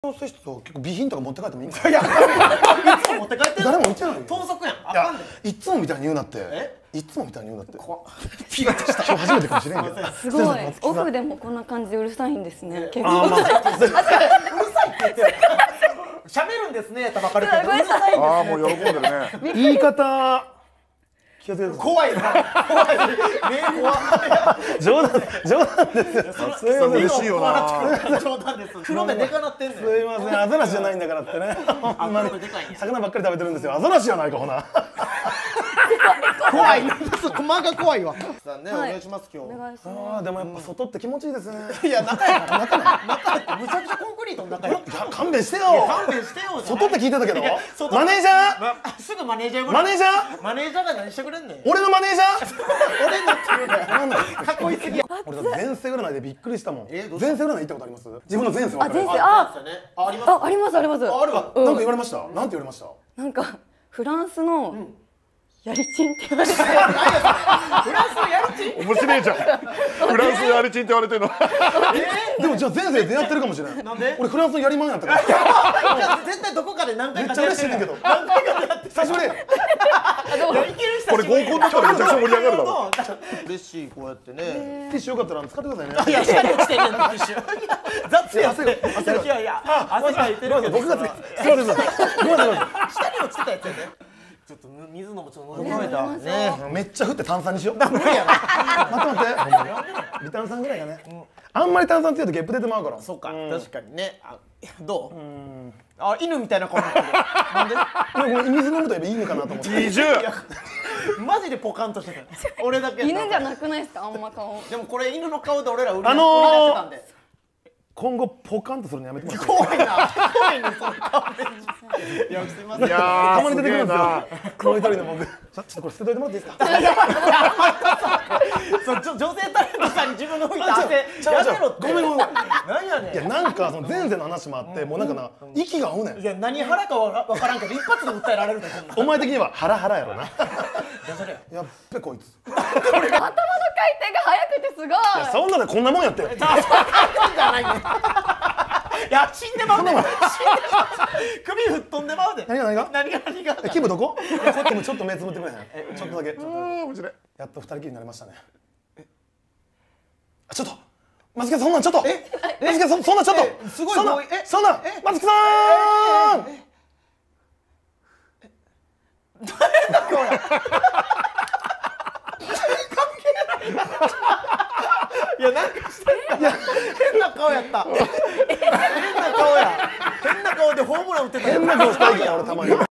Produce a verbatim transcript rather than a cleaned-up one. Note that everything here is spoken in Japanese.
性質を結構備品とか持って帰ってもいいんか。いや、いつも持って帰ってる。 誰も言ってないよ。 盗賊やん。あかんで。 いつもみたいに言うなって。 え？ いつもみたいに言うなって。 怖っ。ピガした。 今日初めてかもしれんけど。 すごい。オフでもこんな感じでうるさいんですね。結構。 ああ、まあ。うるさいって言ってる。喋るんですね。たばかれて。うるさいんですね。 ああ、もう喜んでるね。 言い方。気をつけて。 怖いな。怖い。目怖い。 冗談、冗談ですよ。 すいません、嬉しいよな。 冗談です。黒目でかなってんねん。 すいません、アザラシじゃないんだからってね。ほんまに魚ばっかり食べてるんですよ。アザラシじゃないかほな。 怖い。間が怖いわ。さんね、お願いします今日。 ああ、でもやっぱ外って気持ちいいですね。 いや、中やから中や。中やってむちゃくちゃコンクリートの中や。 いや、勘弁してよ。 勘弁してよ。 外って聞いてたけど。マネージャー。 すぐマネージャー。 マネージャー。 マネージャーが何してくれんねん。 俺のマネージャー。 俺になってるね。かっこいいすぎ。 俺だって前世占いでびっくりしたもん。前世占い行ったことあります？自分の前世あ、前世、あ、 あります。 あ、ありますあります。 あるわ。 なんか言われました？なんて言われました？ なんかフランスのやりちんって言われて。 フランスのやりちん？ 面白いじゃん。フランスのやりちんって言われてるの。 でもじゃあ前世出会ってるかもしれない。 なんで？ 俺フランスのやりまんやったから。 じゃあ絶対どこかで何回かめっちゃ嬉しいねんけど。 何回かやって久しぶり。 これ合コンだったらめちゃくちゃ盛り上がるだろ。 嬉しいこうやってね。 ティッシュよかったら使ってくださいね。 いや下に落ちてるんだティッシュ。雑や汗が汗がいやいや汗がいてるけど僕がつけすいませんすいません。ごめんなさい。 下に落ちてたやつやね。ちょっと水飲むちょっと喉乾いたね。 めっちゃ振って炭酸にしよう。待って待って。微炭酸ぐらいがね。あんまり炭酸強いとゲップ出てまうから。 そうか確かにね。どう？あ、犬みたいな顔になってる。なんで？ 水飲むとやっぱいいのかなと思って。 にじゅう。 マジでポカンとしてた。俺だけ。 犬じゃなくないですか、あんま顔。 でもこれ犬の顔で俺ら売り出あのしてたんで。 今後ポカンとするのやめてもらって。 怖いな。怖いねその顔で。いやすみません。 いやたまに出てくるんですよ。 な。 もう一人の僕。ちょっとこれ捨てといてもらっていいですか。 そう女性タレントさんに自分の拭いた汗やめろって。 ごめんごめん。 なんやねん。 いやなんかその前世の話もあってもうなんかな息が合うねん。 いや何腹かわからんけど一発で訴えられるでこんな。 お前的にはハラハラやろな。 それやっべこいつ。 頭の回転が速くてすごい。 そんなのこんなもんやって。 じゃないね。いや死んでまうね。死んでまう。首吹っ飛んでまうで。 何が何が？ 何が何が？ 気分どこ？でもちょっと目つぶってくれへん。ちょっとだけ。 面白い。 やっと二人きりになりましたね。ちょっと松木さんそんなんちょっと。え？松木さんそんなんちょっと。 すごい。 そんなえ？ そんな松木さん。 誰だ今日や。いやなんかしたいや変な顔やった。変な顔や。変な顔でホームラン打ってた。 変な顔したいから俺たまに。